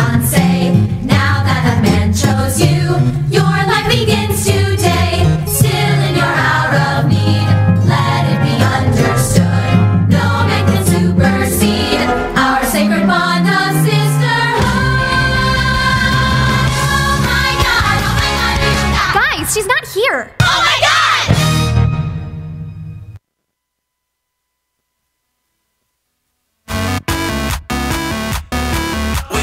fiancé. Now that the man chose you, your life begins today. Still in your hour of need, let it be understood. No man can supersede our sacred bond of sisterhood. Oh my God, oh my God, Guys, she's not here. oh my God!